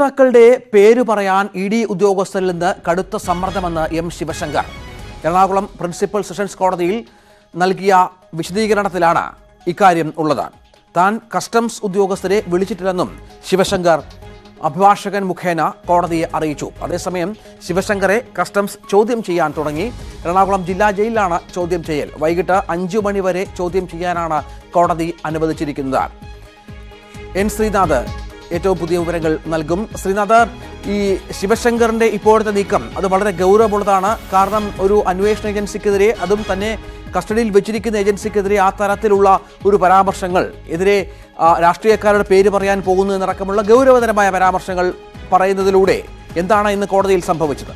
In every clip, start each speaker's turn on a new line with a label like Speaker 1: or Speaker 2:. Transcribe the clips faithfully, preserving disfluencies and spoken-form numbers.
Speaker 1: നേതാക്കളുടെ പേര് പറയാൻ ഇ ഡി ഉദ്യോഗസ്ഥരിൽ നിന്ന് കടുത്ത സമ്മർദ്ദമെന്ന് M Sivasankar. Ernakulam principal sessions കോടതിയിൽ നൽകിയ വിശദീകരണത്തിലാണ് ഇക്കാര്യം ഉള്ളത്. താൻ കസ്റ്റംസ് ഉദ്യോഗസ്ഥരെ വിളിച്ചിട്ടില്ലെന്നും ശിവശങ്കർ അഭിഭാഷകൻ മുഖേന കോടതിയെ അറിയിച്ചു. അതേസമയം ശിവശങ്കറെ കസ്റ്റംസ് ചോദ്യം ചെയ്യാൻ തുടങ്ങി. എറണാകുളം ജില്ലാ ജയിലിലാണ് ചോദ്യം ചെയ്യൽ. വൈകിട്ട് അഞ്ചു മണിവരെ ചോദ്യം ചെയ്യാനാണ് കോടതി അനുവദിച്ചിരിക്കുന്നത്. എൻ ശ്രീനാഥ് ഏറ്റവും പുതിയ വിവരങ്ങൾ നൽകും. ശ്രീനാഥ്, ഈ ശിവശങ്കറിന്റെ ഇപ്പോഴത്തെ നീക്കം അത് വളരെ ഗൗരവമുള്ളതാണ്. കാരണം ഒരു അന്വേഷണ ഏജൻസിക്കെതിരെ, അതും തന്നെ കസ്റ്റഡിയിൽ വെച്ചിരിക്കുന്ന ഏജൻസിക്കെതിരെ ആ തരത്തിലുള്ള ഒരു പരാമർശങ്ങൾ എതിരെ രാഷ്ട്രീയക്കാരുടെ പേര് പറയാൻ പോകുന്നു എന്നടക്കമുള്ള ഗൗരവതരമായ പരാമർശങ്ങൾ പറയുന്നതിലൂടെ എന്താണ് ഇന്ന് കോടതിയിൽ സംഭവിച്ചത്?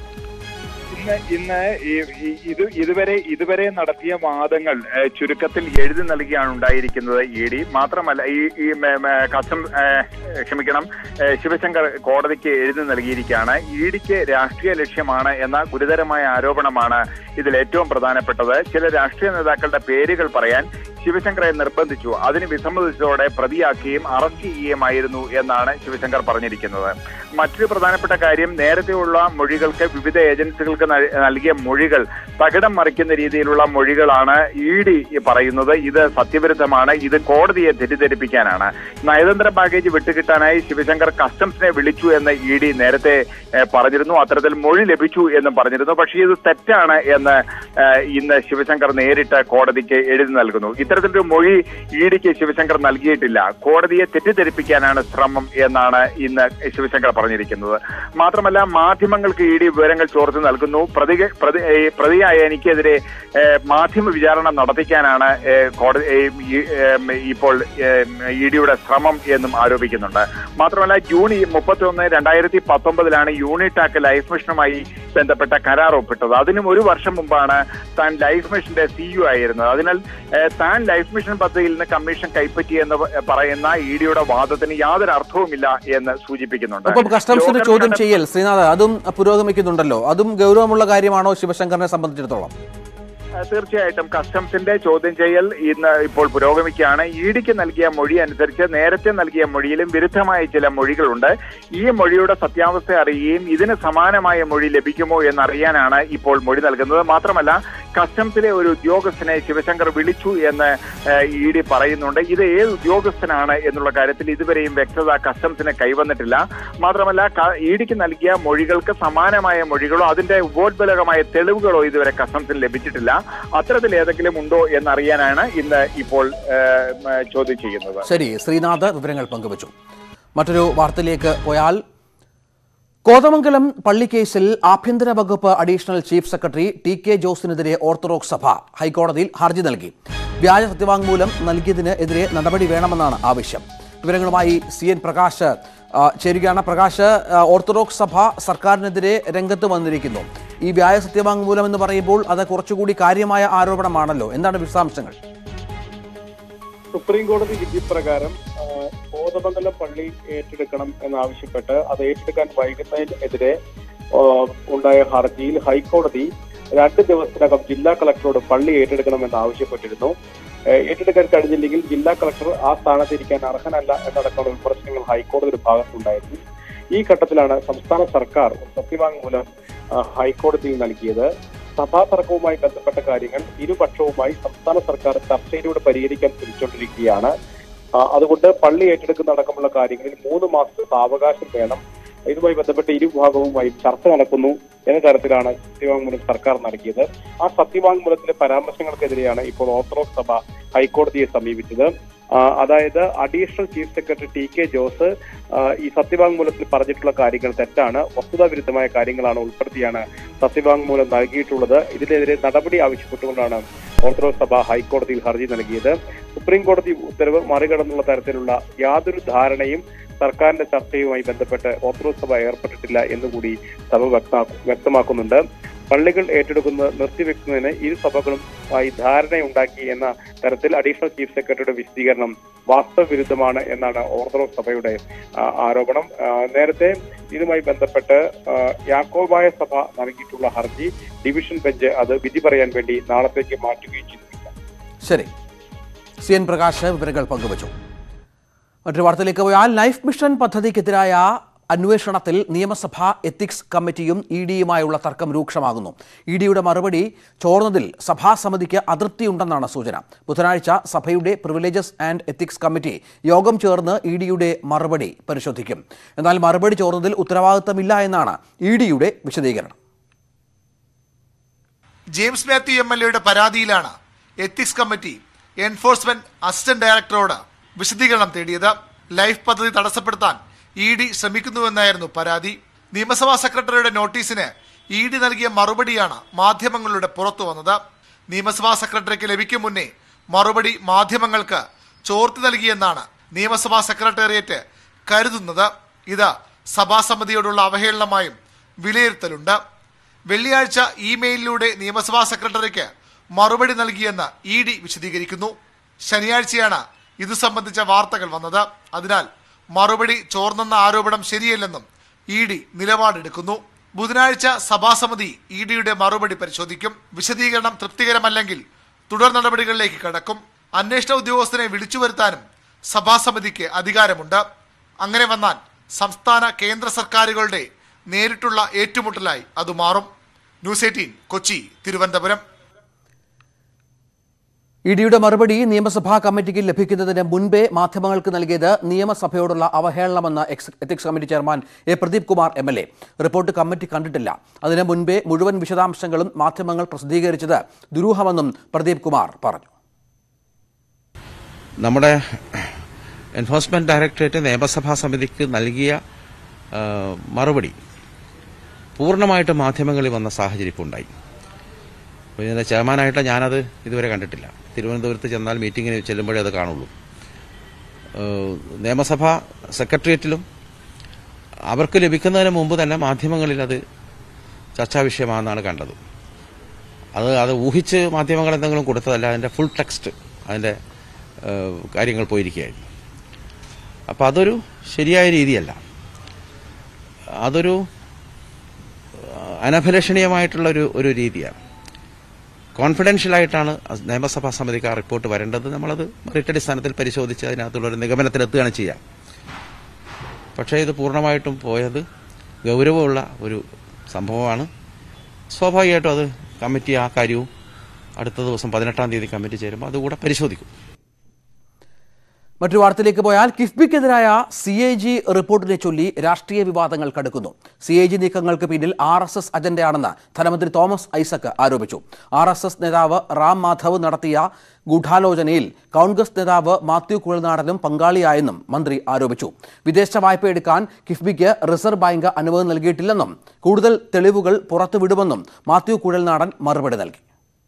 Speaker 2: ഇന്ന് ഇന്ന് ഇത് ഇതുവരെ ഇതുവരെ നടത്തിയ വാദങ്ങൾ ചുരുക്കത്തിൽ എഴുതി നൽകിയാണ് ഉണ്ടായിരിക്കുന്നത് ഇ ഡി. മാത്രമല്ല ഈ ഈ കസ്റ്റം ക്ഷമിക്കണം ശിവശങ്കർ കോടതിക്ക് എഴുതി നൽകിയിരിക്കുകയാണ്. ഇ ഡിക്ക് രാഷ്ട്രീയ ലക്ഷ്യമാണ് എന്ന ഗുരുതരമായ ആരോപണമാണ് ഇതിൽ ഏറ്റവും പ്രധാനപ്പെട്ടത്. ചില രാഷ്ട്രീയ നേതാക്കളുടെ പേരുകൾ പറയാൻ ശിവശങ്കറെ നിർബന്ധിച്ചു. അതിന് വിസമ്മതിച്ചതോടെ പ്രതിയാക്കുകയും അറസ്റ്റ് ചെയ്യുകയുമായിരുന്നു എന്നാണ് ശിവശങ്കർ പറഞ്ഞിരിക്കുന്നത്. മറ്റൊരു പ്രധാനപ്പെട്ട കാര്യം, നേരത്തെയുള്ള മൊഴികൾക്ക് വിവിധ ഏജൻസികൾക്ക് നൽകിയ മൊഴികൾ തകിടം മറിക്കുന്ന രീതിയിലുള്ള മൊഴികളാണ് ഇ ഡി പറയുന്നത്. ഇത് സത്യവിരുദ്ധമാണ്, ഇത് കോടതിയെ തെറ്റിദ്ധരിപ്പിക്കാനാണ്. നയതന്ത്ര ബാഗേജ് വിട്ടുകിട്ടാനായി ശിവശങ്കർ കസ്റ്റംസിനെ വിളിച്ചു എന്ന് ഇ ഡി നേരത്തെ പറഞ്ഞിരുന്നു. അത്തരത്തിൽ മൊഴി ലഭിച്ചു എന്നും പറഞ്ഞിരുന്നു. പക്ഷേ ഇത് തെറ്റാണ് എന്ന് ഇന്ന് ശിവശങ്കർ നേരിട്ട് കോടതിക്ക് എഴുതി നൽകുന്നു. ഇത്തരത്തിലൊരു മൊഴി ഇ ഡിക്ക് ശിവശങ്കർ നൽകിയിട്ടില്ല. കോടതിയെ തെറ്റിദ്ധരിപ്പിക്കാനാണ് ശ്രമം എന്നാണ് ഇന്ന് ശിവശങ്കർ പറഞ്ഞിരിക്കുന്നത്. മാത്രമല്ല, മാധ്യമങ്ങൾക്ക് ഇ ഡി വിവരങ്ങൾ ചോർത്തി നൽകുന്നു. പ്രതി പ്രതിയായ എനിക്കെതിരെ മാധ്യമ വിചാരണ നടത്തിക്കാനാണ് കോടതി ഇപ്പോൾ ഇ ഡിയുടെ ശ്രമം എന്നും ആരോപിക്കുന്നുണ്ട്. മാത്രമല്ല, ജൂൺ മുപ്പത്തി ഒന്ന് രണ്ടായിരത്തി പത്തൊമ്പതിലാണ് യൂണിടാക് ലൈഫ് മിഷനുമായി ബന്ധപ്പെട്ട കരാർ ഒപ്പിട്ടത്. അതിനും ഒരു വർഷം മുമ്പാണ് താൻ ലൈഫ് മിഷന്റെ സിഇഒ ആയിരുന്നത്. അതിനാൽ താൻ ലൈഫ് മിഷൻ പദ്ധതിയിൽ നിന്ന് കമ്മീഷൻ കൈപ്പറ്റി എന്ന് പറയുന്ന ഇ ഡിയുടെ വാദത്തിന് യാതൊരു അർത്ഥവുമില്ല എന്ന് സൂചിപ്പിക്കുന്നുണ്ട്.
Speaker 1: കസ്റ്റംസിന്റെ ചോദ്യം ചെയ്യൽ ശ്രീനാഥ് അതും പുരോഗമിക്കുന്നുണ്ടല്ലോ. അതും ഗൗരവമുള്ള കാര്യമാണോ ശിവശങ്കറിനെ സംബന്ധിച്ചിടത്തോളം?
Speaker 2: തീർച്ചയായിട്ടും കസ്റ്റംസിന്റെ ചോദ്യം ചെയ്യൽ ഇന്ന് ഇപ്പോൾ പുരോഗമിക്കുകയാണ്. ഇ ഡിക്ക് നൽകിയ മൊഴി അനുസരിച്ച് നേരത്തെ നൽകിയ മൊഴിയിലും വിരുദ്ധമായ ചില മൊഴികളുണ്ട്. ഈ മൊഴിയുടെ സത്യാവസ്ഥ അറിയുകയും ഇതിന് സമാനമായ മൊഴി ലഭിക്കുമോ എന്നറിയാനാണ് ഇപ്പോൾ മൊഴി നൽകുന്നത്. മാത്രമല്ല, കസ്റ്റംസിലെ ഒരു ഉദ്യോഗസ്ഥനെ ശിവശങ്കർ വിളിച്ചു എന്ന് ഇ ഡി പറയുന്നുണ്ട്. ഇത് ഏത് ഉദ്യോഗസ്ഥനാണ് എന്നുള്ള കാര്യത്തിൽ ഇതുവരെയും വ്യക്തത കസ്റ്റംസിന് കൈവന്നിട്ടില്ല. മാത്രമല്ല, ഇ ഡിക്ക് നൽകിയ മൊഴികൾക്ക് സമാനമായ മൊഴികളോ അതിന്റെ ഉപോത്ബലകമായ തെളിവുകളോ ഇതുവരെ കസ്റ്റംസിന് ലഭിച്ചിട്ടില്ല. അത്തരത്തിൽ ഏതെങ്കിലും ഉണ്ടോ എന്നറിയാനാണ് ഇന്ന് ഇപ്പോൾ ചോദ്യം ചെയ്യുന്നത്.
Speaker 1: ശരി, ശ്രീനാഥ് വിവരങ്ങൾ പങ്കുവച്ചു. മറ്റൊരു വാർത്തയിലേക്ക് പോയാൽ, കോതമംഗലം പള്ളിക്കേസിൽ ആഭ്യന്തര വകുപ്പ് additional chief secretary T K ജോസിനെതിരെ ഓർത്തഡോക്സ് സഭ ഹൈക്കോടതിയിൽ ഹർജി നൽകി. വ്യാജ സത്യവാങ്മൂലം നൽകിയതിന് എതിരെ നടപടി വേണമെന്നാണ് ആവശ്യം. വിവരങ്ങളുമായി സി എൻ പ്രകാശ് ചേരുകയാണ്. പ്രകാശ്, ഓർത്തഡോക്സ് സഭ സർക്കാരിനെതിരെ രംഗത്ത് വന്നിരിക്കുന്നു. ഈ വ്യാജ സത്യവാങ്മൂലം എന്ന് പറയുമ്പോൾ അത് കുറച്ചുകൂടി കാര്യമായ ആരോപണമാണല്ലോ. എന്താണ് വിശദാംശങ്ങൾ?
Speaker 3: സുപ്രീം കോടതി വിധി പ്രകാരം കോതമംഗലം പള്ളി ഏറ്റെടുക്കണം എന്നാവശ്യപ്പെട്ട് അത് ഏറ്റെടുക്കാൻ വൈകുന്നതിനെതിരെ ഉണ്ടായ ഹർജിയിൽ ഹൈക്കോടതി രണ്ട് ദിവസത്തിനകം ജില്ലാ കളക്ടറോട് പള്ളി ഏറ്റെടുക്കണമെന്ന് ആവശ്യപ്പെട്ടിരുന്നു. ഏറ്റെടുക്കാൻ കഴിഞ്ഞില്ലെങ്കിൽ ജില്ലാ കളക്ടർ ആ സ്ഥാനത്തിരിക്കാൻ അർഹനല്ല എന്നടക്കമുള്ള വിമർശനങ്ങൾ ഹൈക്കോടതിയുടെ ഭാഗത്തുണ്ടായിരുന്നു. ഈ ഘട്ടത്തിലാണ് സംസ്ഥാന സർക്കാർ സത്യവാങ്മൂലം ഹൈക്കോടതിയിൽ നൽകിയത്. സഭാ തർക്കവുമായി ബന്ധപ്പെട്ട കാര്യങ്ങൾ ഇരുപക്ഷവുമായി സംസ്ഥാന സർക്കാർ ചർച്ചയിലൂടെ പരിഹരിക്കാൻ ശ്രമിച്ചുകൊണ്ടിരിക്കുകയാണ്. അതുകൊണ്ട് പള്ളി ഏറ്റെടുക്കുന്ന അടക്കമുള്ള കാര്യങ്ങളിൽ മൂന്ന് മാസത്തെ സാവകാശം വേണം. ഇതുമായി ബന്ധപ്പെട്ട് ഇരുവിഭാഗവുമായി ചർച്ച നടക്കുന്നു എന്ന തരത്തിലാണ് സത്യവാങ്മൂലം സർക്കാർ നൽകിയത്. ആ സത്യവാങ്മൂലത്തിലെ പരാമർശങ്ങൾക്കെതിരെയാണ് ഇപ്പോൾ ഓർത്തഡോക്സ് സഭ ഹൈക്കോടതിയെ സമീപിച്ചത്. അതായത് additional chief secretary T K Jose ഈ സത്യവാങ്മൂലത്തിൽ പറഞ്ഞിട്ടുള്ള കാര്യങ്ങൾ തെറ്റാണ്, വസ്തുതാവിരുദ്ധമായ കാര്യങ്ങളാണ് ഉൾപ്പെടുത്തിയാണ് സത്യവാങ്മൂലം നൽകിയിട്ടുള്ളത്. ഇതിനെതിരെ നടപടി ആവശ്യപ്പെട്ടുകൊണ്ടാണ് ഓർത്തഡോക്സ് സഭ ഹൈക്കോടതിയിൽ ഹർജി നൽകിയത്. സുപ്രീം കോടതി ഉത്തരവ് മറികടന്നുള്ള തരത്തിലുള്ള യാതൊരു ധാരണയും സർക്കാരിന്റെ ചർച്ചയുമായി ബന്ധപ്പെട്ട് ഓർത്തഡോക്സ് സഭ ഏർപ്പെട്ടിട്ടില്ല എന്നുകൂടി സഭ വ്യക്തമാക്കുന്നുണ്ട്. പള്ളികൾ ഏറ്റെടുക്കുന്നത് നിർത്തിവെക്കുന്നതിന് ഇരു സഭകളുമായി ധാരണയുണ്ടാക്കി എന്ന തരത്തിൽ അഡീഷണൽ ചീഫ് സെക്രട്ടറിയുടെ വിശദീകരണം വാസ്തവവിരുദ്ധമാണ് എന്നാണ് ഓർത്തഡോക്സ് സഭയുടെ ആരോപണം. നേരത്തെ ഇതുമായി ബന്ധപ്പെട്ട് യാക്കോബായ സഭ നൽകിയിട്ടുള്ള ഹർജി ഡിവിഷൻ ബെഞ്ച് അത് വിധി പറയാൻ വേണ്ടി നാളത്തേക്ക് മാറ്റുകയും ചെയ്തിട്ടുണ്ട്.
Speaker 1: ശരി, സി എൻ പ്രകാശ് വിവരങ്ങൾ പങ്കുവച്ചു. മറ്റൊരു വാർത്തയിലേക്ക് പോയാൽ, ലൈഫ് മിഷൻ പദ്ധതിക്കെതിരായ അന്വേഷണത്തിൽ നിയമസഭാ എത്തിക്സ് കമ്മിറ്റിയും ഇ ഡിയുമായുള്ള തർക്കം രൂക്ഷമാകുന്നു. ഇ ഡിയുടെ മറുപടി ചോർന്നതിൽ സഭാസമിതിക്ക് അതൃപ്തിയുണ്ടെന്നാണ് സൂചന. ബുധനാഴ്ച സഭയുടെ പ്രിവിലേജസ് ആൻഡ് എത്തിക്സ് കമ്മിറ്റി യോഗം ചേർന്ന് ഇ ഡിയുടെ മറുപടി പരിശോധിക്കും. എന്നാൽ മറുപടി ചോർന്നതിൽ ഉത്തരവാദിത്തമില്ല എന്നാണ് ഇ ഡിയുടെ വിശദീകരണം.
Speaker 4: ജെയിംസ് മാത്യു എം എൽ എയുടെ പരാതിയിലാണ് എത്തിക്സ് കമ്മിറ്റി എൻഫോഴ്സ്മെന്റ് അസിസ്റ്റന്റ് ഡയറക്ടറോട് വിശദീകരണം തേടിയത്. ലൈഫ് പദ്ധതി തടസ്സപ്പെടുത്താൻ ഇ ഡി ശ്രമിക്കുന്നുവെന്നായിരുന്നു പരാതി. നിയമസഭാ സെക്രട്ടറിയുടെ നോട്ടീസിന് ഇ ഡി നൽകിയ മറുപടിയാണ് മാധ്യമങ്ങളുടെ പുറത്തു വന്നത്. നിയമസഭാ സെക്രട്ടറിക്ക് ലഭിക്കും മുന്നേ മറുപടി മാധ്യമങ്ങൾക്ക് ചോർത്തി നൽകിയെന്നാണ് നിയമസഭാ സെക്രട്ടേറിയറ്റ് കരുതുന്നത്. ഇത് സഭാസമിതിയോടുള്ള അവഹേളനമായും വിലയിരുത്തലുണ്ട്. വെള്ളിയാഴ്ച ഇമെയിലിലൂടെ നിയമസഭാ സെക്രട്ടറിക്ക് മറുപടി നൽകിയെന്ന് ഇ ഡി വിശദീകരിക്കുന്നു. ശനിയാഴ്ചയാണ് ഇതു സംബന്ധിച്ച വാർത്തകൾ വന്നത്. അതിനാൽ മറുപടി ചോർന്നെന്ന ആരോപണം ശരിയല്ലെന്നും ഇ ഡി നിലപാടെടുക്കുന്നു. ബുധനാഴ്ച സഭാസമിതി ഇ ഡിയുടെ മറുപടി പരിശോധിക്കും. വിശദീകരണം തൃപ്തികരമല്ലെങ്കിൽ തുടർ നടപടികളിലേക്ക് കടക്കും. അന്വേഷണ ഉദ്യോഗസ്ഥനെ വിളിച്ചു വരുത്താനും സഭാസമിതിക്ക് അധികാരമുണ്ട്. അങ്ങനെ വന്നാൽ സംസ്ഥാന കേന്ദ്ര സർക്കാരുകളുടെ നേരിട്ടുള്ള ഏറ്റുമുട്ടലായി അത് മാറും. News eighteen Kochi, Thiruvananthapuram.
Speaker 1: E ഡിയുടെ മറുപടി നിയമസഭാ കമ്മിറ്റിക്ക് ലഭിക്കുന്നതിന് മുൻപേ മാധ്യമങ്ങൾക്ക് നൽകിയത് നിയമസഭയോടുള്ള അവഹേളനമെന്ന് ethics committee chairman A Pradeep Kumar M L A. Report committee കണ്ടിട്ടില്ല. അതിന് മുൻപേ മുഴുവൻ വിശദാംശങ്ങളും മാധ്യമങ്ങൾ പ്രസിദ്ധീകരിച്ചത് ദുരൂഹമെന്നും പ്രദീപ് കുമാർ പറഞ്ഞു.
Speaker 5: നമ്മുടെ എൻഫോഴ്സ്മെന്റ് ഡയറക്ടറേറ്റ് നിയമസഭാ സമിതിക്ക് നൽകിയ മറുപടി പൂർണ്ണമായിട്ട് മാധ്യമങ്ങളിൽ വന്ന സാഹചര്യം ഇപ്പോൾ ഉണ്ടായി. പിന്നെ ചെയർമാനായിട്ട് ഞാനത് ഇതുവരെ കണ്ടിട്ടില്ല. തിരുവനന്തപുരത്ത് ചെന്നാൽ മീറ്റിങ്ങിന് ചെല്ലുമ്പോഴേ അത് കാണുള്ളൂ. നിയമസഭാ സെക്രട്ടേറിയറ്റിലും അവർക്ക് ലഭിക്കുന്നതിന് മുമ്പ് തന്നെ മാധ്യമങ്ങളിൽ അത് ചർച്ചാ വിഷയമാണെന്നാണ് കണ്ടത്. അത് അത് ഊഹിച്ച് മാധ്യമങ്ങൾ എന്തെങ്കിലും കൊടുത്തതല്ല. അതിൻ്റെ ഫുൾ ടെക്സ്റ്റ്, അതിൻ്റെ കാര്യങ്ങൾ പോയിരിക്കുകയായിരുന്നു. അപ്പോൾ അതൊരു ശരിയായ രീതിയല്ല. അതൊരു അനഭിലഷണീയമായിട്ടുള്ളൊരു ഒരു രീതിയാണ്. കോൺഫിഡൻഷ്യലായിട്ടാണ് നിയമസഭാ സമിതിക്ക് ആ റിപ്പോർട്ട് വരേണ്ടത്. നമ്മളത് മെറിറ്റ് അടിസ്ഥാനത്തിൽ പരിശോധിച്ച് അതിനകത്തുള്ളൊരു നിഗമനത്തിലെത്തുകയാണ് ചെയ്യുക. പക്ഷേ ഇത് പൂർണ്ണമായിട്ടും പോയത് ഗൗരവമുള്ള ഒരു സംഭവമാണ്. സ്വാഭാവികമായിട്ടും അത് കമ്മിറ്റി ആ കാര്യവും അടുത്ത ദിവസം പതിനെട്ടാം തീയതി കമ്മിറ്റി ചേരുമ്പോൾ അതുകൂടെ പരിശോധിക്കും.
Speaker 1: മറ്റൊരു വാർത്തയിലേക്ക് പോയാൽ കിഫ്ബിക്കെതിരായ സി എ ജി റിപ്പോർട്ടിനെ ചൊല്ലി രാഷ്ട്രീയ വിവാദങ്ങൾ കടുക്കുന്നു. സി എ ജി നീക്കങ്ങൾക്ക് പിന്നിൽ ആർ എസ് എസ് അജണ്ടയാണെന്ന് ധനമന്ത്രി തോമസ് ഐസക് ആരോപിച്ചു. ആർ എസ് എസ് നേതാവ് റാം മാധവ് നടത്തിയ ഗൂഢാലോചനയിൽ കോൺഗ്രസ് നേതാവ് മാത്യു കുഴൽനാടനും പങ്കാളിയായെന്നും മന്ത്രി ആരോപിച്ചു. വിദേശ വായ്പ എടുക്കാൻ കിഫ്ബിക്ക് റിസർവ് ബാങ്ക് അനുമതി നൽകിയിട്ടില്ലെന്നും കൂടുതൽ തെളിവുകൾ പുറത്തുവിടുമെന്നും മാത്യു കുഴൽനാടൻ മറുപടി നൽകി.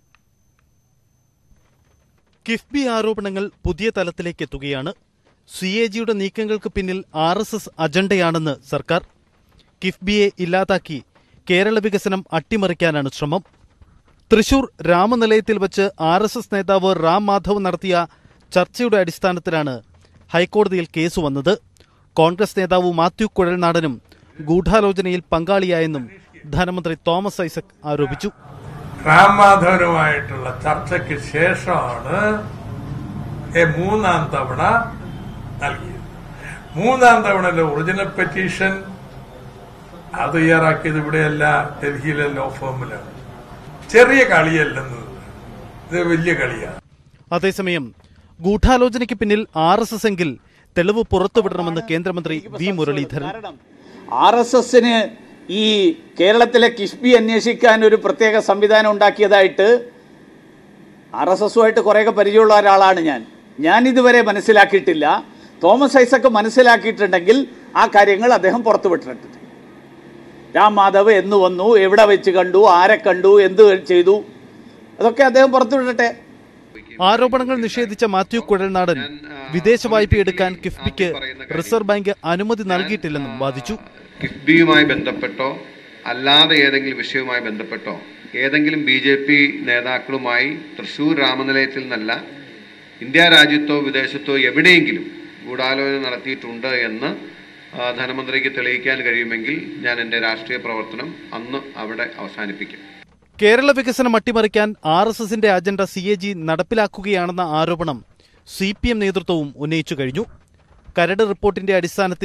Speaker 6: കിഫ്ബി ആരോപണങ്ങൾ പുതിയ തലത്തിലേക്ക് എത്തുകയാണ്. സി എ ജിയുടെ നീക്കങ്ങൾക്ക് പിന്നിൽ ആർ എസ് എസ് അജണ്ടയാണെന്ന് സർക്കാർ. കിഫ്ബിയെ ഇല്ലാതാക്കി കേരള വികസനം അട്ടിമറിക്കാനാണ് ശ്രമം. തൃശൂർ രാമനിലയത്തിൽ വച്ച് ആർ എസ് എസ് നേതാവ് റാം മാധവ് നടത്തിയ ചർച്ചയുടെ അടിസ്ഥാനത്തിലാണ് ഹൈക്കോടതിയിൽ കേസ് വന്നത്. കോൺഗ്രസ് നേതാവ് മാത്യു കുഴൽനാടനും ഗൂഢാലോചനയിൽ പങ്കാളിയായെന്നും ധനമന്ത്രി തോമസ് ഐസക് ആരോപിച്ചു.
Speaker 7: റാം മാധവനുമായിട്ടുള്ള ചർച്ചയ്ക്ക് ശേഷമാണ് മൂന്നാം തവണ നൽകിയത്. മൂന്നാം തവണ ഒറിജിനൽ പെറ്റീഷൻ അത് തയ്യാറാക്കിയത് ഇവിടെയല്ല, ഡൽഹിയിലെ ലോ ഫേമിലാണ്. ചെറിയ കളിയല്ലെന്നത്, ഇത് വലിയ കളിയാണ്.
Speaker 6: അതേസമയം ഗൂഢാലോചനയ്ക്ക് പിന്നിൽ ആർ എസ് എസ് എങ്കിൽ തെളിവ് പുറത്തുവിടണമെന്ന് കേന്ദ്രമന്ത്രി വി മുരളീധരൻ.
Speaker 8: ആർ എസ് എസിന് ഈ കേരളത്തിലെ കിഫ്ബി അന്വേഷിക്കാൻ ഒരു പ്രത്യേക സംവിധാനം ഉണ്ടാക്കിയതായിട്ട് ആർ എസ് എസുമായിട്ട് കുറേയൊക്കെ പരിചയമുള്ള ഒരാളാണ് ഞാൻ. ഞാൻ ഇതുവരെ മനസ്സിലാക്കിയിട്ടില്ല. തോമസ് ഐസക് മനസ്സിലാക്കിയിട്ടുണ്ടെങ്കിൽ ആ കാര്യങ്ങൾ അദ്ദേഹം പുറത്തുവിട്ടിട്ടുണ്ട്. രാം മാധവ് എന്ന് വന്നു, എവിടെ വെച്ച് കണ്ടു, ആരെ കണ്ടു, എന്ത് ചെയ്തു, അതൊക്കെ അദ്ദേഹം പുറത്തുവിടട്ടെ.
Speaker 6: ആരോപണങ്ങൾ നിഷേധിച്ച മാത്യു കുഴൽനാടൻ വിദേശ വായ്പയെടുക്കാൻ കിഫ്ബിക്ക് റിസർവ് ബാങ്ക് അനുമതി നൽകിയിട്ടില്ലെന്നും വാദിച്ചു.
Speaker 9: കിഫ്ബിയുമായി ബന്ധപ്പെട്ടോ അല്ലാതെ ഏതെങ്കിലും വിഷയവുമായി ബന്ധപ്പെട്ടോ ഏതെങ്കിലും ബി ജെ പി നേതാക്കളുമായി തൃശൂർ രാമനിലയത്തിൽ നിന്നല്ല ഇന്ത്യ രാജ്യത്തോ വിദേശത്തോ എവിടെയെങ്കിലും ഗൂഢാലോചന നടത്തിയിട്ടുണ്ട് എന്ന് ധനമന്ത്രിക്ക് തെളിയിക്കാൻ കഴിയുമെങ്കിൽ ഞാൻ എൻ്റെ രാഷ്ട്രീയ പ്രവർത്തനം അന്ന് അവിടെ അവസാനിപ്പിക്കും.
Speaker 6: കേരള വികസനം അട്ടിമറിക്കാൻ ആർ എസ് എസിന്റെ അജണ്ട സി എ ജി നടപ്പിലാക്കുകയാണെന്ന ആരോപണം സി പി എം നേതൃത്വവും ഉന്നയിച്ചു കഴിഞ്ഞു. കരട് റിപ്പോർട്ടിന്റെ അടിസ്ഥാനത്തിൽ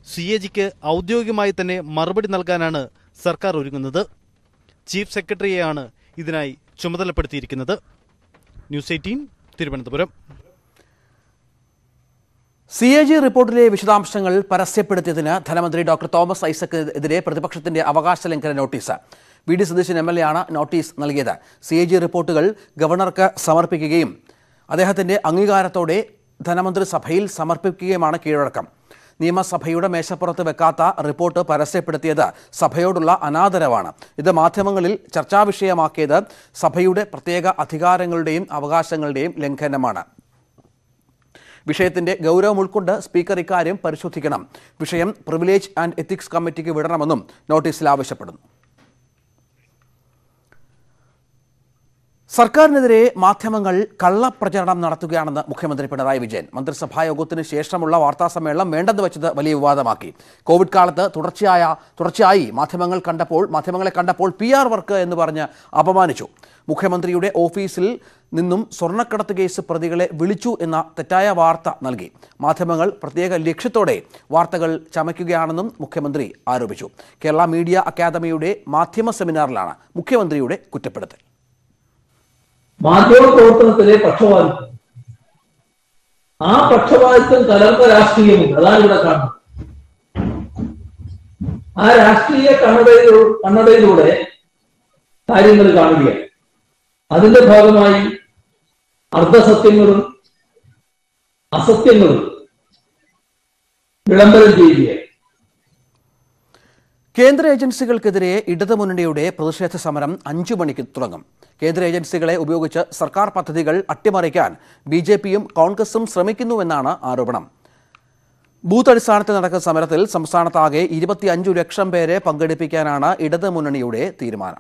Speaker 6: സി എ ജിക്ക് ഔദ്യോഗികമായി തന്നെ മറുപടി നൽകാനാണ് സർക്കാർ ഒരുങ്ങുന്നത്. ചീഫ് സെക്രട്ടറിയെയാണ് ഇതിനായി ചുമതലപ്പെടുത്തിയിരിക്കുന്നത്. News eighteen Thiruvananthapuram.
Speaker 1: C A G റിപ്പോർട്ടിലെ വിശദാംശങ്ങൾ പരസ്യപ്പെടുത്തിയതിന് ധനമന്ത്രി ഡോക്ടർ തോമസ് ഐസക്കിനെതിരെ പ്രതിപക്ഷത്തിന്റെ അവകാശ ലംഘന notice. V D Satheesan M L A ആണ് നോട്ടീസ് നൽകിയത്. സി എ ജി റിപ്പോർട്ടുകൾ ഗവർണർക്ക് സമർപ്പിക്കുകയും അദ്ദേഹത്തിന്റെ അംഗീകാരത്തോടെ ധനമന്ത്രി സഭയിൽ സമർപ്പിക്കുകയുമാണ് കീഴ്വഴക്കം. നിയമസഭയുടെ മേശപ്പുറത്ത് വെക്കാത്ത റിപ്പോർട്ട് പരസ്യപ്പെടുത്തിയത് സഭയോടുള്ള അനാദരവാണ്. ഇത് മാധ്യമങ്ങളിൽ ചർച്ചാവിഷയമാക്കിയത് സഭയുടെ പ്രത്യേക അധികാരങ്ങളുടെയും അവകാശങ്ങളുടെയും ലംഘനമാണ്. വിഷയത്തിന്റെ ഗൗരവം ഉൾക്കൊണ്ട് സ്പീക്കർ ഇക്കാര്യം പരിശോധിക്കണം. വിഷയം പ്രിവിലേജ് ആൻഡ് എത്തിക്സ് കമ്മിറ്റിക്ക് വിടണമെന്നും നോട്ടീസിൽ ആവശ്യപ്പെടുന്നു. സർക്കാരിനെതിരെ മാധ്യമങ്ങൾ കള്ളപ്രചരണം നടത്തുകയാണെന്ന് മുഖ്യമന്ത്രി പിണറായി വിജയൻ. മന്ത്രിസഭായോഗത്തിന് ശേഷമുള്ള വാർത്താസമ്മേളനം വേണ്ടെന്ന് വെച്ചത് വലിയ വിവാദമാക്കി. കോവിഡ് കാലത്ത് തുടർച്ചയായ തുടർച്ചയായി മാധ്യമങ്ങൾ കണ്ടപ്പോൾ മാധ്യമങ്ങളെ കണ്ടപ്പോൾ പി ആർ വർക്ക് എന്ന് പറഞ്ഞ് അപമാനിച്ചു. മുഖ്യമന്ത്രിയുടെ ഓഫീസിൽ നിന്നും സ്വർണ്ണക്കടത്ത് കേസ് പ്രതികളെ വിളിച്ചു എന്ന തെറ്റായ വാർത്ത നൽകി. മാധ്യമങ്ങൾ പ്രത്യേക ലക്ഷ്യത്തോടെ വാർത്തകൾ ചമയ്ക്കുകയാണെന്നും മുഖ്യമന്ത്രി ആരോപിച്ചു. കേരള മീഡിയ അക്കാദമിയുടെ മാധ്യമ സെമിനാറിലാണ് മുഖ്യമന്ത്രിയുടെ കുറ്റപ്പെടുത്തൽ.
Speaker 10: മാധ്യമ പ്രവർത്തനത്തിലെ പക്ഷപാതിത്വം, ആ പക്ഷപാതിത്വം കലർന്ന രാഷ്ട്രീയമുണ്ട്. അതാണ് ഇവിടെ കാണുന്നത്. ആ രാഷ്ട്രീയ കണ്ണടയിലൂ കണ്ണടയിലൂടെ കാര്യങ്ങൾ കാണുകയാണ്. അതിന്റെ ഭാഗമായി അർദ്ധസത്യങ്ങളും അസത്യങ്ങളും വിളംബരം ചെയ്യുകയാണ്.
Speaker 1: കേന്ദ്ര ഏജൻസികൾക്കെതിരെ ഇടതുമുന്നണിയുടെ പ്രതിഷേധ സമരം അഞ്ചു മണിക്ക് തുടങ്ങും. കേന്ദ്ര ഏജൻസികളെ ഉപയോഗിച്ച് സർക്കാർ പദ്ധതികൾ അട്ടിമറിക്കാൻ ബി ജെ പിയും കോൺഗ്രസും ശ്രമിക്കുന്നുവെന്നാണ് ആരോപണം. ബൂത്ത് അടിസ്ഥാനത്തിൽ നടക്കുന്ന സമരത്തിൽ സംസ്ഥാനത്താകെ ഇരുപത്തിയഞ്ചു ലക്ഷം പേരെ പങ്കെടുപ്പിക്കാനാണ് ഇടതുമുന്നണിയുടെ തീരുമാനം.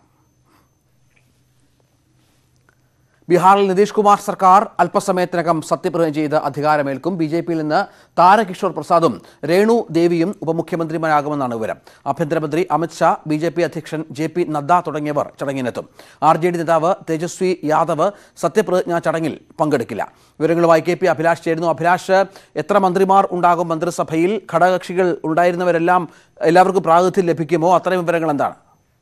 Speaker 1: ബീഹാറിൽ നിതീഷ് കുമാർ സർക്കാർ അല്പസമയത്തിനകം സത്യപ്രതിജ്ഞ ചെയ്ത് അധികാരമേൽക്കും. ബി ജെ പിയിൽ നിന്ന് താരകിഷോർ പ്രസാദും രേണു ദേവിയും ഉപമുഖ്യമന്ത്രിമാരാകുമെന്നാണ് വിവരം. ആഭ്യന്തരമന്ത്രി അമിത്ഷാ, ബി ജെ പി അധ്യക്ഷൻ ജെ പി നദ്ദ തുടങ്ങിയവർ ചടങ്ങിനെത്തും. ആർ ജെ ഡി നേതാവ് തേജസ്വി യാദവ് സത്യപ്രതിജ്ഞാ ചടങ്ങിൽ പങ്കെടുക്കില്ല. വിവരങ്ങളുമായി കെ പി അഭിലാഷ് ചേരുന്നു. അഭിലാഷ്, എത്ര മന്ത്രിമാർ ഉണ്ടാകും മന്ത്രിസഭയിൽ? ഘടകകക്ഷികൾ ഉണ്ടായിരുന്നവരെല്ലാം എല്ലാവർക്കും പ്രാതിനിധ്യം ലഭിക്കുമോ? അത്രയും വിവരങ്ങൾ എന്താണ്?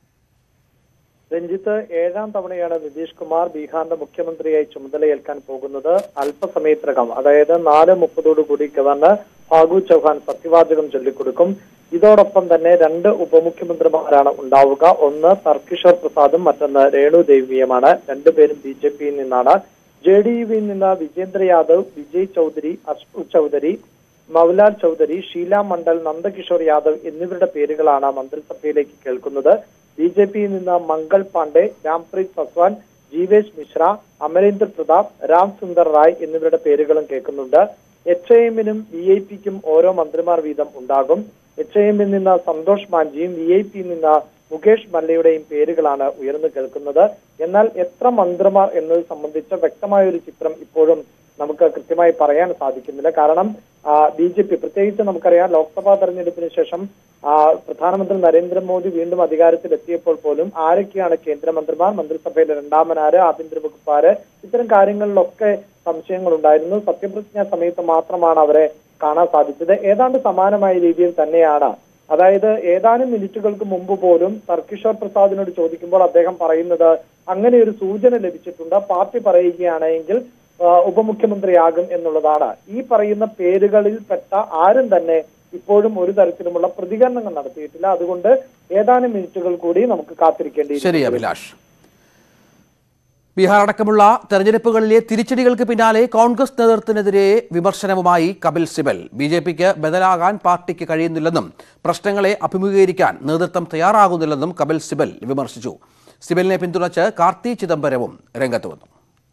Speaker 3: രഞ്ജിത്ത്, ഏഴാം തവണയാണ് നിതീഷ് കുമാർ ബീഹാറിന്റെ മുഖ്യമന്ത്രിയായി ചുമതലയേൽക്കാൻ പോകുന്നത്. അല്പസമയത്തിനകം, അതായത് നാല് മുപ്പതോടുകൂടി ഗവർണർ ഫാഗു ചൗഹാൻ സത്യവാചകം ചൊല്ലിക്കൊടുക്കും. ഇതോടൊപ്പം തന്നെ രണ്ട് ഉപമുഖ്യമന്ത്രിമാരാണ് ഉണ്ടാവുക. ഒന്ന് തർക്കിഷോർ പ്രസാദും മറ്റൊന്ന് രേണു ദേവിയുമാണ്. രണ്ടുപേരും ബി ജെ പിയിൽ നിന്നാണ്. ജെ ഡി യുവിൽ നിന്ന് വിജേന്ദ്ര യാദവ്, വിജയ് ചൗധരി, അഷ്പു ചൗധരി, മൗലാൽ ചൗധരി, ഷീല മണ്ഡൽ, നന്ദകിഷോർ യാദവ് എന്നിവരുടെ പേരുകളാണ് മന്ത്രിസഭയിലേക്ക് കേൾക്കുന്നത്. ബി ജെ പിയിൽ നിന്ന് മംഗൾ പാണ്ഡെ, രാംപ്രീത് സസ്വാൻ, ജീവേഷ് മിശ്ര, അമരീന്ദർ പ്രതാപ്, രാം സുന്ദർ റായ് എന്നിവരുടെ പേരുകളും കേൾക്കുന്നുണ്ട്. എച്ച് ഐ എമ്മിനും വി ഐ പിക്കും ഓരോ മന്ത്രിമാർ വീതം ഉണ്ടാകും. എച്ച് ഐ എമ്മിൽ നിന്ന് സന്തോഷ് മാഞ്ചിയും വി ഐ പിയിൽ നിന്ന് മുകേഷ് മല്ലയുടെയും പേരുകളാണ് ഉയർന്നു കേൾക്കുന്നത്. എന്നാൽ എത്ര മന്ത്രിമാർ എന്നത് സംബന്ധിച്ച വ്യക്തമായ ഒരു ചിത്രം ഇപ്പോഴും നമുക്ക് കൃത്യമായി പറയാൻ സാധിക്കുന്നില്ല. കാരണം ബി ജെ പി, പ്രത്യേകിച്ച് നമുക്കറിയാം ലോക്സഭാ തെരഞ്ഞെടുപ്പിന് ശേഷം പ്രധാനമന്ത്രി നരേന്ദ്രമോദി വീണ്ടും അധികാരത്തിലെത്തിയപ്പോൾ പോലും ആരൊക്കെയാണ് കേന്ദ്രമന്ത്രിമാർ, മന്ത്രിസഭയിലെ രണ്ടാമനാര്, ആഭ്യന്തര വകുപ്പാര്, ഇത്തരം കാര്യങ്ങളിലൊക്കെ സംശയങ്ങൾ ഉണ്ടായിരുന്നു. സത്യപ്രതിജ്ഞാ സമയത്ത് മാത്രമാണ് അവരെ കാണാൻ സാധിച്ചത്. ഏതാണ്ട് സമാനമായ രീതിയിൽ തന്നെയാണ്. അതായത് ഏതാനും മിനിറ്റുകൾക്ക് മുമ്പ് പോലും തർക്കിഷോർ പ്രസാദിനോട് ചോദിക്കുമ്പോൾ അദ്ദേഹം പറയുന്നത് അങ്ങനെ ഒരു സൂചന ലഭിച്ചിട്ടുണ്ട്, പാർട്ടി പറയുകയാണെങ്കിൽ ഉപമുഖ്യമന്ത്രിയാകും എന്നുള്ളതാണ്. ഈ പറയുന്ന പേരുകളിൽ പെട്ട ആരും തന്നെ ഇപ്പോഴും ഒരു തരത്തിലുമുള്ള പ്രതികരണങ്ങൾ നടത്തിയിട്ടില്ല. അതുകൊണ്ട് ഏതാനും മിനിറ്റുകൾ കൂടി നമുക്ക് കാത്തിരിക്കേണ്ടി.
Speaker 1: ശരി അഭിലാഷ്. ബീഹാർ അടക്കമുള്ള തെരഞ്ഞെടുപ്പുകളിലെ തിരിച്ചടികൾക്ക് പിന്നാലെ കോൺഗ്രസ് നേതൃത്വത്തിനെതിരെ വിമർശനവുമായി കപിൽ സിബൽ. ബി ജെ പിക്ക് ബദലാകാൻ പാർട്ടിക്ക് കഴിയുന്നില്ലെന്നും പ്രശ്നങ്ങളെ അഭിമുഖീകരിക്കാൻ നേതൃത്വം തയ്യാറാകുന്നില്ലെന്നും കപിൽ സിബൽ വിമർശിച്ചു. സിബലിനെ പിന്തുണച്ച് കാർത്തി ചിദംബരവും രംഗത്ത് വന്നു.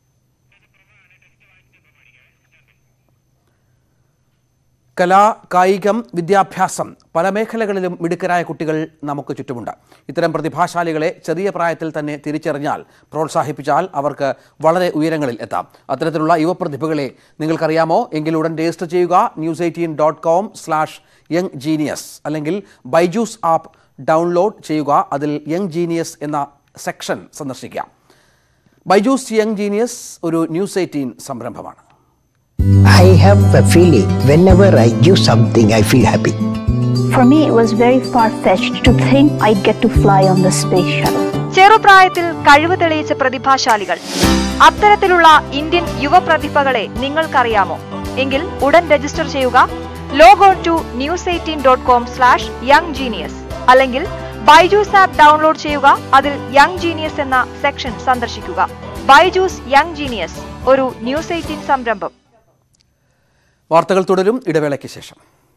Speaker 1: കലാ, കായികം, വിദ്യാഭ്യാസം പല മേഖലകളിലും മിടുക്കരായ കുട്ടികൾ നമുക്ക് ചുറ്റുമുണ്ട്. ഇത്തരം പ്രതിഭാശാലികളെ ചെറിയ പ്രായത്തിൽ തന്നെ തിരിച്ചറിഞ്ഞാൽ, പ്രോത്സാഹിപ്പിച്ചാൽ അവർക്ക് വളരെ ഉയരങ്ങളിൽ എത്താം. അത്തരത്തിലുള്ള യുവപ്രതിഭകളെ നിങ്ങൾക്കറിയാമോ? എങ്കിൽ ഉടൻ രജിസ്റ്റർ ചെയ്യുക. News eighteen dot com slash young genius അല്ലെങ്കിൽ ബൈജൂസ് ആപ്പ് ഡൗൺലോഡ് ചെയ്യുക. അതിൽ യങ് ജീനിയസ് എന്ന സെക്ഷൻ സന്ദർശിക്കാം. ബൈജൂസ് യങ് ജീനിയസ് ഒരു ന്യൂസ് എയ്റ്റീൻ സംരംഭമാണ്.
Speaker 11: I have a feeling whenever I give something, I feel happy. For me, it was very far-fetched to think I'd get to fly on the space shuttle.
Speaker 12: ചെറുപ്രായത്തിൽ കഴിവ് തെളിയിച്ച പ്രതിഭാശാലികൾ, അത്തരത്തിലുള്ള Indian യുവപ്രതിഭകളെ നിങ്ങൾക്കറിയാമോ? എങ്കിൽ ഉടൻ register ചെയ്യുക log on to news eighteen dot com slash young genius, അല്ലെങ്കിൽ Byju's app download ചെയ്യുക. അതിൽ യങ് ജീനിയസ് എന്ന സെക്ഷൻ സന്ദർശിക്കുക. ബൈജൂസ് യങ് ജീനിയസ് ഒരു ന്യൂസ് എയ്റ്റീൻ സംരംഭം.
Speaker 1: വാർത്തകൾ തുടരും ഇടവേളയ്ക്ക് ശേഷം.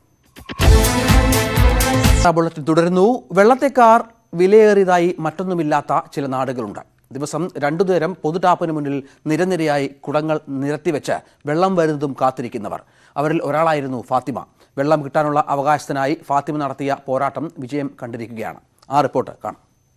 Speaker 1: ബുള്ളറ്റിൻ തുടരുന്നു. വെള്ളത്തേക്കാർ വിലയേറിയതായി മറ്റൊന്നുമില്ലാത്ത ചില നാടുകളുണ്ട്. ദിവസം രണ്ടു നേരം പൊതുടാപ്പിന് മുന്നിൽ നിരനിരയായി കുടങ്ങൾ നിരത്തിവെച്ച് വെള്ളം വരുന്നതും കാത്തിരിക്കുന്നവർ. അവരിൽ ഒരാളായിരുന്നു ഫാത്തിമ. വെള്ളം കിട്ടാനുള്ള അവകാശത്തിനായി ഫാത്തിമ നടത്തിയ പോരാട്ടം വിജയം കണ്ടിരിക്കുകയാണ്. ആ റിപ്പോർട്ട് കാണാം.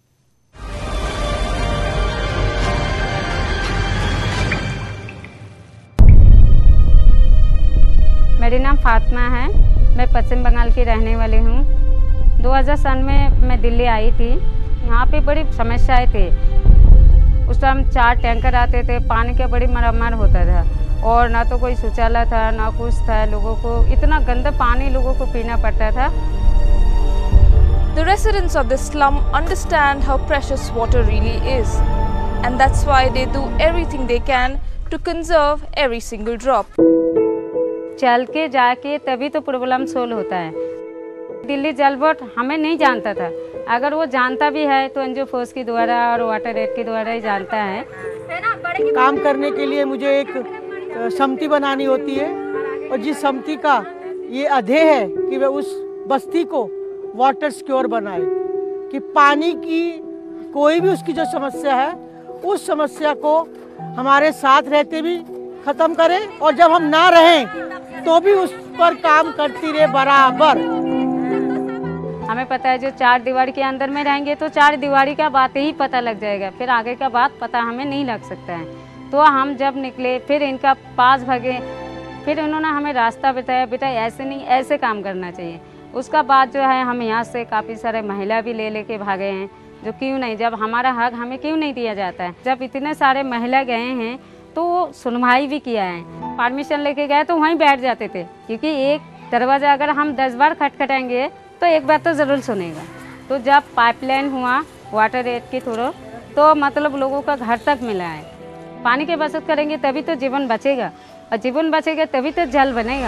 Speaker 13: मेरा नाम फातिमा है. मैं पश्चिम बंगाल की रहने वाली हूँ. दो हज़ार सन में मैं दिल्ली आई थी. यहाँ पे बड़ी समस्याएं थी. उस टाइम चार टैंकर आते थे, पानी का बड़ी मरम्मत होता था और ना तो कोई शौचालय था ना कुछ था. लोगों को इतना गंदा पानी लोगों को पीना पड़ता था.
Speaker 14: The residents of the slum understand how precious water really is, and that's why they do everything they can to conserve every single drop.
Speaker 13: चल के जाके तभी तो प्रॉब्लम सोल्व होता है. दिल्ली जल बोर्ड हमें नहीं जानता था. अगर वो जानता भी है तो एनजीओ फोर्स के द्वारा और वाटर एड के द्वारा ही जानता है.
Speaker 15: काम करने के लिए मुझे एक समिति बनानी होती है और जिस समिति का ये अध्यय है कि वे उस बस्ती को वाटर सिक्योर बनाए, कि पानी की कोई भी उसकी जो समस्या है उस समस्या को हमारे साथ रहते भी खत्म करें और जब हम ना रहें तो भी उस पर काम करती रहे बराबर.
Speaker 13: हमें पता है जो चार दीवारी के अंदर में रहेंगे तो चार दीवारी का बात ही पता लग जाएगा, फिर आगे का बात पता हमें नहीं लग सकता है. तो हम जब निकले फिर इनका पास भागे, फिर उन्होंने हमें रास्ता बताया, बेटा ऐसे नहीं ऐसे काम करना चाहिए. उसका बाद जो है हम यहाँ से काफ़ी सारे महिला भी ले लेके भागे हैं. जो क्यों नहीं, जब हमारा हक हमें क्यों नहीं दिया जाता है. जब इतने सारे महिला गए हैं तो सुनवाई भी किया है. परमिशन लेके गए तो वहीं बैठ जाते थे, क्योंकि एक दरवाज़ा अगर हम दस बार खटखटाएंगे तो एक बार तो ज़रूर सुनेगा. तो जब पाइपलाइन हुआ वाटर एड के थ्रू तो मतलब लोगों का घर तक मिला है. पानी की बचत करेंगे तभी तो जीवन बचेगा, और जीवन बचेगा तभी तो जल बनेगा.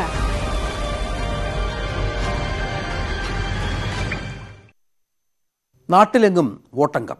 Speaker 1: നാട്ടിലെങ്ങും വോട്ടംഗം.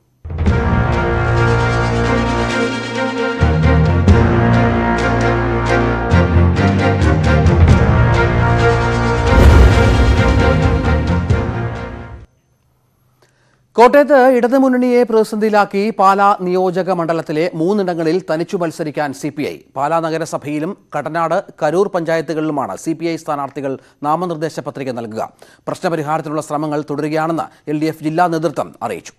Speaker 1: കോട്ടയത്ത് ഇടതുമുന്നണിയെ പ്രതിസന്ധിയിലാക്കി പാലാ നിയോജക മണ്ഡലത്തിലെ മൂന്നിടങ്ങളിൽ തനിച്ചു മത്സരിക്കാൻ സി പി ഐ. പാലാ നഗരസഭയിലും കടനാട് കരൂർ പഞ്ചായത്തുകളിലുമാണ് സി പി ഐ സ്ഥാനാർത്ഥികൾ നാമനിർദ്ദേശ പത്രിക നൽകുക. പ്രശ്നപരിഹാരത്തിനുള്ള ശ്രമങ്ങൾ തുടരുകയാണെന്ന് എൽ ഡി എഫ് ജില്ലാ നേതൃത്വം അറിയിച്ചു.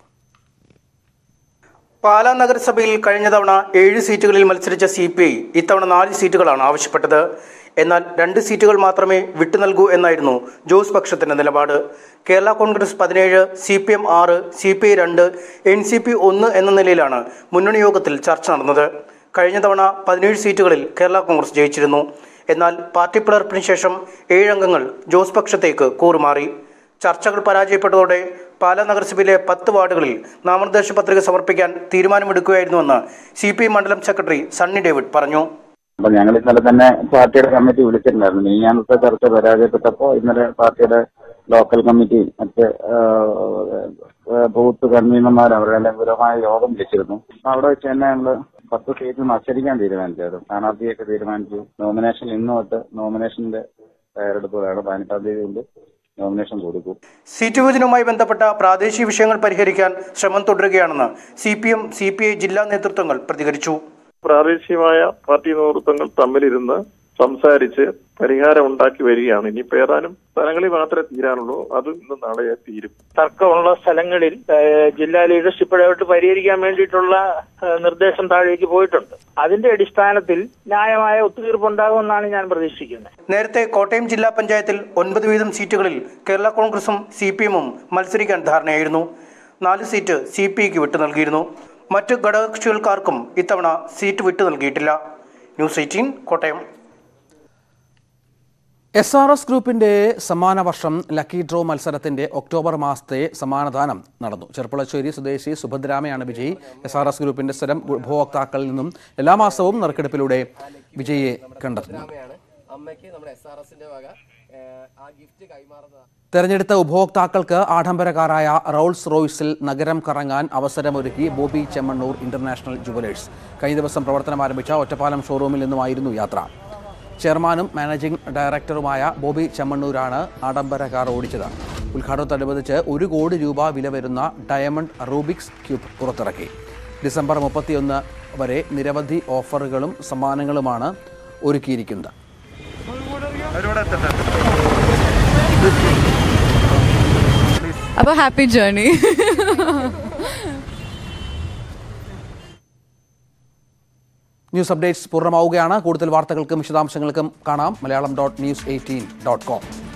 Speaker 16: പാലാ നഗരസഭയിൽ കഴിഞ്ഞ തവണ ഏഴ് സീറ്റുകളിൽ മത്സരിച്ച സി പി ഐ ഇത്തവണ നാല് സീറ്റുകളാണ് ആവശ്യപ്പെട്ടത്. എന്നാൽ രണ്ട് സീറ്റുകൾ മാത്രമേ വിട്ടു നൽകൂ എന്നായിരുന്നു ജോസ് പക്ഷത്തിന്റെ നിലപാട്. കേരള കോൺഗ്രസ് പതിനേഴ്, സി പി എം ആറ്, സി പി ഐ രണ്ട്, എൻ സി പി ഒന്ന് എന്ന നിലയിലാണ് മുന്നണി യോഗത്തിൽ ചർച്ച നടന്നത്. കഴിഞ്ഞ തവണ പതിനേഴ് സീറ്റുകളിൽ കേരള കോൺഗ്രസ് ജയിച്ചിരുന്നു. എന്നാൽ പാർട്ടി പിളർപ്പിന് ശേഷം ഏഴംഗങ്ങൾ ജോസ് പക്ഷത്തേക്ക് കൂറുമാറി. ചർച്ചകൾ പരാജയപ്പെട്ടതോടെ പാലാ നഗരസഭയിലെ പത്ത് വാർഡുകളിൽ നാമനിർദ്ദേശ പത്രിക സമർപ്പിക്കാൻ തീരുമാനമെടുക്കുകയായിരുന്നുവെന്ന് സി പി ഐ മണ്ഡലം സെക്രട്ടറി സണ്ണി ഡേവിഡ് പറഞ്ഞു.
Speaker 17: അപ്പൊ ഞങ്ങൾ ഇന്നലെ തന്നെ പാർട്ടിയുടെ കമ്മിറ്റി വിളിച്ചിട്ടുണ്ടായിരുന്നു. മിനിഞ്ഞാന്നത്തെ ചർച്ച പരാജയപ്പെട്ടപ്പോൾ ഇന്നലെ പാർട്ടിയുടെ ലോക്കൽ കമ്മിറ്റി മറ്റ് ബൂത്ത് കൺവീനർമാർ അവരുടെ എല്ലാം വിപുലമായ യോഗം വിളിച്ചിരുന്നു. അവിടെ വെച്ച് തന്നെ ഞങ്ങൾ പത്ത് സീറ്റ് മത്സരിക്കാൻ തീരുമാനിച്ചത്. സ്ഥാനാർത്ഥിയൊക്കെ തീരുമാനിച്ചു. നോമിനേഷൻ ഇന്ന് തൊട്ട് നോമിനേഷന്റെ തയ്യാറെടുപ്പുകളാണ്. പതിനെട്ടാം തീയതി കൊണ്ട് നോമിനേഷൻ കൊടുക്കും.
Speaker 16: സീറ്റ് വിഭജനവുമായി ബന്ധപ്പെട്ട പ്രാദേശിക വിഷയങ്ങൾ പരിഹരിക്കാൻ ശ്രമം തുടരുകയാണെന്ന് C P M C P I ജില്ലാ നേതൃത്വങ്ങൾ പ്രതികരിച്ചു.
Speaker 18: പ്രാദേശികമായ പാർട്ടി നേതൃത്വങ്ങൾ തമ്മിലിരുന്ന് സംസാരിച്ച് പരിഹാരം ഉണ്ടാക്കി വരികയാണ്. ഇനിയിപ്പോ ഏതാനും സ്ഥലങ്ങളിൽ മാത്രമേ തീരാനുള്ളൂ. അത് ഇന്ന് നാളെ തീരും.
Speaker 19: തർക്കമുള്ള സ്ഥലങ്ങളിൽ ജില്ലാ ലീഡർഷിപ്പ് ഇടപെട്ട് പരിഹരിക്കാൻ വേണ്ടിയിട്ടുള്ള നിർദ്ദേശം താഴേക്ക് പോയിട്ടുണ്ട്. അതിന്റെ അടിസ്ഥാനത്തിൽ ന്യായമായ ഒത്തുതീർപ്പുണ്ടാകുമെന്നാണ് ഞാൻ പ്രതീക്ഷിക്കുന്നത്.
Speaker 16: നേരത്തെ കോട്ടയം ജില്ലാ പഞ്ചായത്തിൽ ഒൻപത് വീതം സീറ്റുകളിൽ കേരള കോൺഗ്രസും സി പി എമ്മും മത്സരിക്കാൻ ധാരണയായിരുന്നു. നാല് സീറ്റ് സി പി ഐക്ക് വിട്ടു നൽകിയിരുന്നു. മറ്റ് ഘടകകക്ഷികൾക്കാർക്കും ഇത്തവണ സീറ്റ് വിട്ടു നൽകിയിട്ടില്ല. News eighteen Kottayam.
Speaker 1: S R S ഗ്രൂപ്പിന്റെ സമ്മാന വർഷം ലക്കി ഡ്രോ മത്സരത്തിന്റെ ഒക്ടോബർ മാസത്തെ സമ്മാനദാനം നടന്നു. ചെർപ്പുളശ്ശേരി സ്വദേശി സുഭദ്രാമയാണ് വിജയി. എസ് ആർ എസ് ഗ്രൂപ്പിന്റെ സ്ഥിരം ഉപഭോക്താക്കളിൽ നിന്നും എല്ലാ മാസവും നറുക്കെടുപ്പിലൂടെ വിജയിയെ കണ്ടെത്തുന്നു. തെരഞ്ഞെടുത്ത ഉപഭോക്താക്കൾക്ക് ആഡംബര റോൾസ് റോയ്സിൽ നഗരം കറങ്ങാൻ അവസരമൊരുക്കി ബോബി ചെമ്മണ്ണൂർ ഇന്റർനാഷണൽ ജുവലേഴ്സ്. കഴിഞ്ഞ ദിവസം പ്രവർത്തനം ആരംഭിച്ച ഒറ്റപ്പാലം ഷോറൂമിൽ നിന്നുമായിരുന്നു യാത്ര. ചെയർമാനും മാനേജിംഗ് ഡയറക്ടറുമായ ബോബി ചെമ്മണ്ണൂരാണ് ആഡംബര കാർ ഓടിച്ചത്. ഉദ്ഘാടനത്തോടനുബന്ധിച്ച് ഒരു കോടി രൂപ വില വരുന്ന ഡയമണ്ട് റൂബിക്സ് ക്യൂബ് പുറത്തിറക്കി. ഡിസംബർ മുപ്പത്തിയൊന്ന് വരെ നിരവധി ഓഫറുകളും സമ്മാനങ്ങളുമാണ് ഒരുക്കിയിരിക്കുന്നത്.
Speaker 20: അപ്പോൾ ഹാപ്പി ജേർണി.
Speaker 1: ന്യൂസ് അപ്ഡേറ്റ്സ് പൂർണ്ണമാവുകയാണ്. കൂടുതൽ വാർത്തകൾക്കും വിശദാംശങ്ങൾക്കും കാണാം Malayalam dot news eighteen dot com.